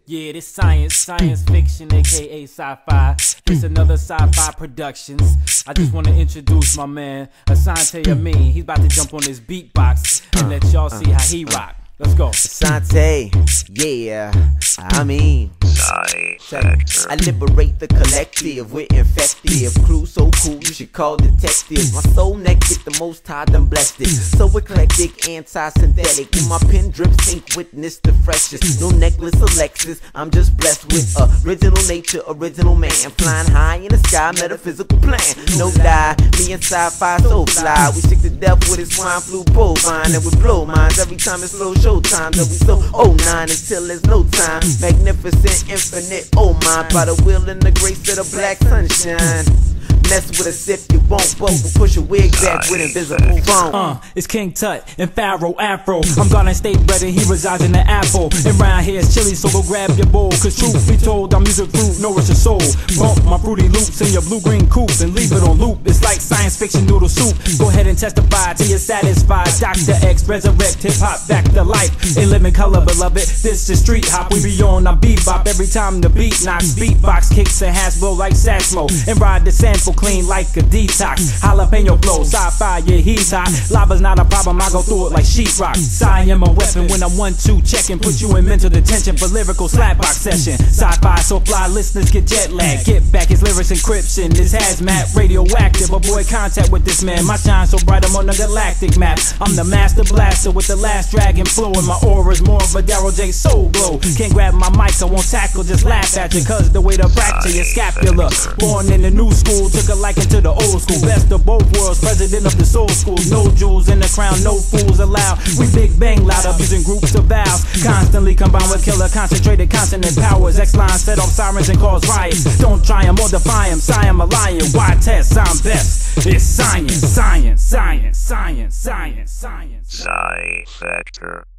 Yeah, this science fiction, aka sci-fi. It's another sci-fi productions. I just wanna introduce my man, Asante Amin. He's about to jump on this beatbox and let y'all see how he rock. Let's go. Asante, yeah, I mean, I liberate the collective, we're infective. Crew so cool, you should call detectives. My soul naked, the most high done blessed it. So eclectic, anti-synthetic. When my pen drips ink, witness the freshest. No necklace or Lexus, I'm just blessed with original nature, original man. Flying high in the sky, metaphysical plan. No die, me and sci-fi so fly. We sick to death with his swine flu bovine. And we blow minds every time it's slow showtime. That we so 09 until there's no time. Magnificent, infinite, oh my. By the will and the grace of the black sunshine. Mess with us if you won't, but we'll push a wig back with invisible bone. It's King Tut and Pharaoh Afro. I'm Garden State bred and he resides in the Apple. And round here is chili, so go grab your bowl. Cause truth be told, our music fruit nourish your soul. Bump my fruity loops in your blue-green coops and leave it on loop. It's like science fiction noodle soup. Go ahead and testify till you're satisfied. Dr. X resurrect hip-hop back to life. In living color, beloved, this is street hop. We be on our bebop every time the beat knocks. Beatbox kicks and has blow like Saxmo. And ride the sample clean like a detox. Jalapeno flow, sci-fi, yeah, he's hot. Lava's not a problem, I go through it like sheetrock. Sci am a weapon when I'm 1-2 checking. Put you in mental detention for lyrical slapbox session. Sci-fi so fly, listeners get jet lag. Get back his lyrics encryption. This hazmat, radioactive. Avoid contact with this man. My shine so bright, I'm on the galactic map. I'm the master blaster with the last dragon flow. And my aura's more of a Daryl J soul glow. Can't grab my mic, I won't tackle, just laugh at you. Cause the way to fracture your scapula. Born in the new school, took a liking to the old school. Best of both worlds, president of the soul school. No jewels in the crown, no fools allowed. We big bang loud, abusing groups of vows. Constantly combined with killer, concentrated consonant powers. X-lines set off sirens and cause riots. Don't try them or defy them, I am a lion. Why test? I'm best. It's science, science, science, science, science, science. Sci Factor.